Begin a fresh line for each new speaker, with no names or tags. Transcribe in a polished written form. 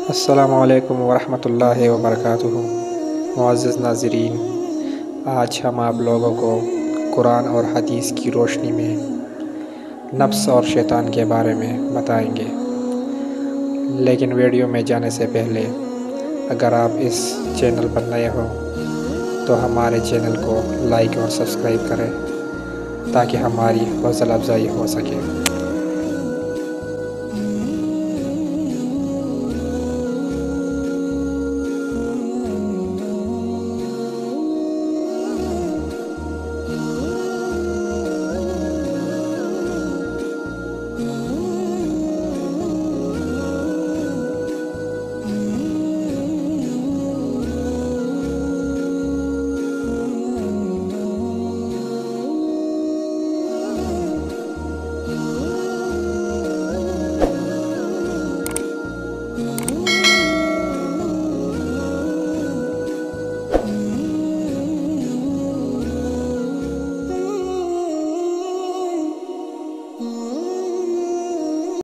अस्सलामुअलैकुम वरहमतुल्लाहि वबरकातुहू। मुअज़्ज़िज़ नाज़रीन, आज हम आप लोगों को कुरान और हदीस की रोशनी में नफ्स और शैतान के बारे में बताएंगे। लेकिन वीडियो में जाने से पहले अगर आप इस चैनल पर नए हो तो हमारे चैनल को लाइक और सब्सक्राइब करें ताकि हमारी हौसला अफजाई हो सके।